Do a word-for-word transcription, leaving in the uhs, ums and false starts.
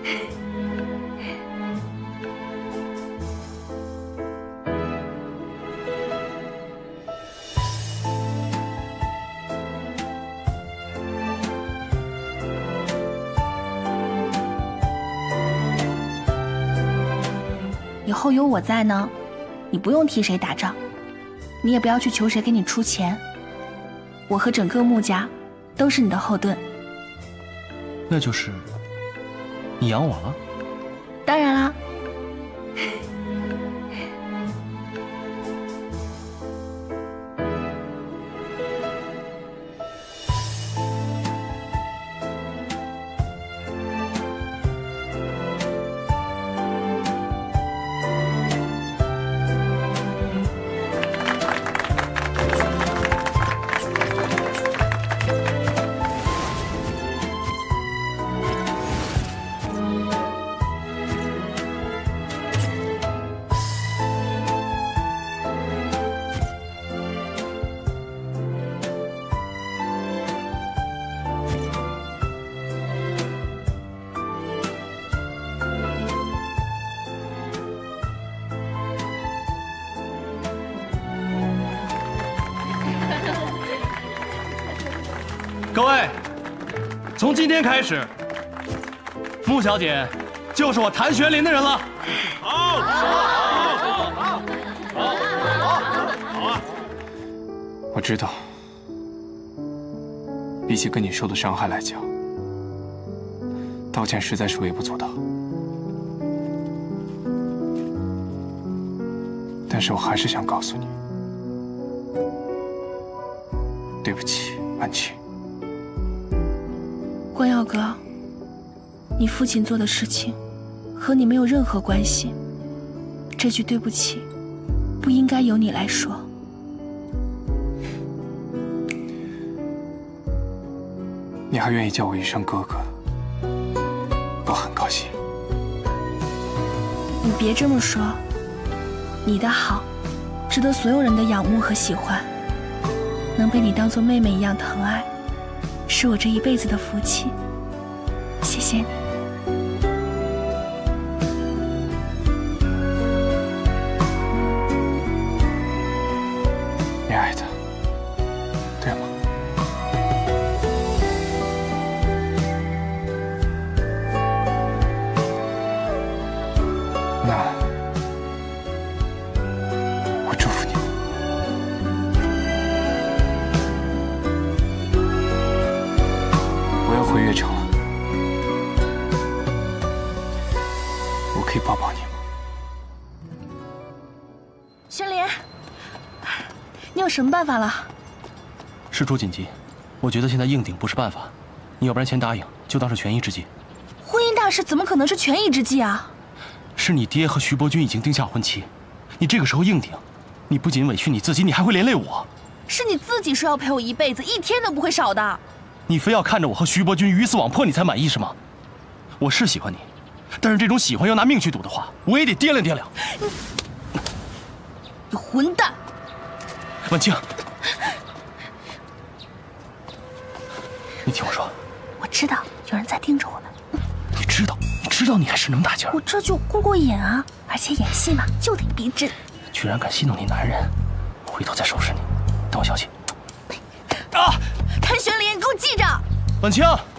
以后有我在呢，你不用替谁打仗，你也不要去求谁给你出钱。我和整个穆家都是你的后盾。 那就是你养我了？ 当然啦。 各位，从今天开始，穆小姐就是我谭玄林的人了。好，好，好，好， 好啊！我知道，比起跟你受的伤害来讲，道歉实在是微不足道。但是我还是想告诉你，对不起，安琪。 光耀哥，你父亲做的事情和你没有任何关系，这句对不起不应该由你来说。 你还愿意叫我一声哥哥，我很高兴。 你别这么说，你的好值得所有人的仰慕和喜欢，能被你当作妹妹一样疼爱。 是我这一辈子的福气，谢谢你。 你爱他，对吗？那我祝福你。 回越城了，我可以抱抱你吗？ 轩林，你有什么办法了？ 事出紧急，我觉得现在硬顶不是办法，你要不然先答应，就当是权宜之计。 婚姻大事怎么可能是权宜之计啊？ 是你爹和徐伯君已经定下婚期，你这个时候硬顶，你不仅委屈你自己，你还会连累我。 是你自己说要陪我一辈子，一天都不会少的。 你非要看着我和徐伯君鱼死网破你才满意是吗？我是喜欢你，但是这种喜欢要拿命去赌的话，我也得掂量掂量。 你，你混蛋！ 婉清，你听我说， 我知道有人在盯着我呢。 你知道，你知道你还使那么大劲儿？ 我这就过过瘾啊！而且演戏嘛，就得逼真。 居然敢戏弄你男人，回头再收拾你。等我消息。啊！ 谭玄林，给我记着！ 婉清。